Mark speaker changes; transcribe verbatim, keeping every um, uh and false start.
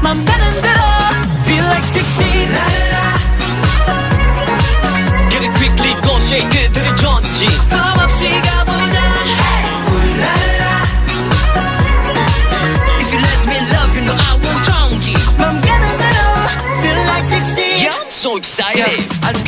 Speaker 1: 맘 가는 대로 feel like sixteen.
Speaker 2: Get it quickly, go shake 그들의 전지
Speaker 1: 겁없이 가보자.
Speaker 2: If you let me love you, know I won't 정지
Speaker 1: 맘 가는 대로 feel like sixteen.
Speaker 2: Yeah, I'm so excited.
Speaker 1: I